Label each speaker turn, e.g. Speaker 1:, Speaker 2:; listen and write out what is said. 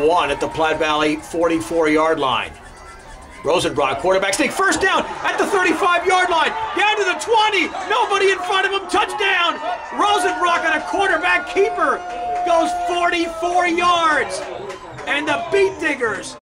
Speaker 1: 1 at the Platte Valley 44-yard line. Rosenbrock, quarterback sneak, first down at the 35-yard line, down to the 20, nobody in front of him, touchdown! Rosenbrock on a quarterback keeper goes 44 yards, and the Beat Diggers